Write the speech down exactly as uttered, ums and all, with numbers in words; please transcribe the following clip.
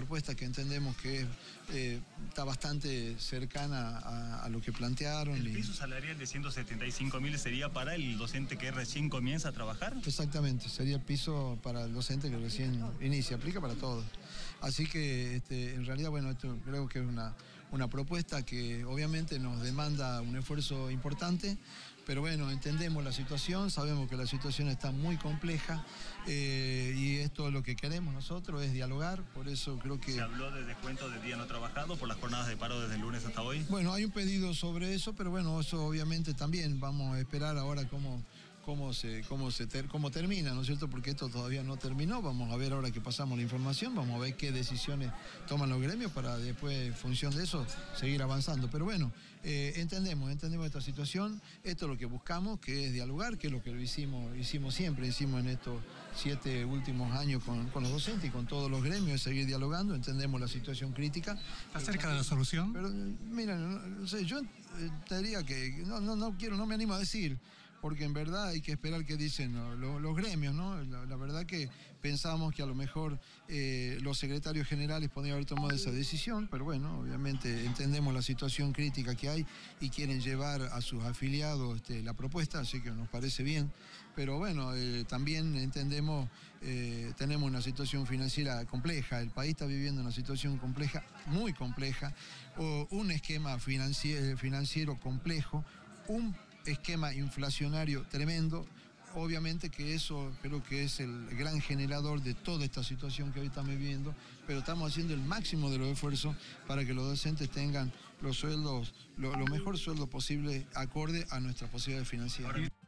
propuesta que entendemos que eh, está bastante cercana a, a lo que plantearon. ¿El y... piso salarial de ciento setenta y cinco mil sería para el docente que recién comienza a trabajar? Exactamente, sería el piso para el docente que recién inicia, aplica para todos. Así que este, en realidad, bueno, esto creo que es una, una propuesta que obviamente nos demanda un esfuerzo importante, pero bueno, entendemos la situación, sabemos que la situación está muy compleja eh, y esto es lo que queremos nosotros, es dialogar, por eso creo que... ¿Se habló de descuento de día no trabajado por las jornadas de paro desde el lunes hasta hoy? Bueno, hay un pedido sobre eso, pero bueno, eso obviamente también vamos a esperar ahora cómo... Cómo, se, cómo, se ter, cómo termina, ¿no es cierto? Porque esto todavía no terminó, vamos a ver ahora que pasamos la información, vamos a ver qué decisiones toman los gremios para después, en función de eso, seguir avanzando. Pero bueno, eh, entendemos, entendemos esta situación, esto es lo que buscamos, que es dialogar, que es lo que lo hicimos, hicimos siempre, hicimos en estos siete últimos años con, con los docentes y con todos los gremios, es seguir dialogando, entendemos la situación crítica. ¿Está cerca de la solución? Pero mira, no, no sé, yo te diría que no, no, no quiero, no me animo a decir, porque en verdad hay que esperar qué dicen ¿no? los, los gremios, ¿no? La, la verdad que pensábamos que a lo mejor eh, los secretarios generales podrían haber tomado esa decisión, pero bueno, obviamente entendemos la situación crítica que hay y quieren llevar a sus afiliados este, la propuesta, así que nos parece bien, pero bueno, eh, también entendemos, eh, tenemos una situación financiera compleja, el país está viviendo una situación compleja, muy compleja, o un esquema financiero, financiero complejo, un esquema inflacionario tremendo, obviamente que eso creo que es el gran generador de toda esta situación que hoy estamos viviendo, pero estamos haciendo el máximo de los esfuerzos para que los docentes tengan los sueldos, lo, lo mejor sueldo posible acorde a nuestras posibilidades financieras.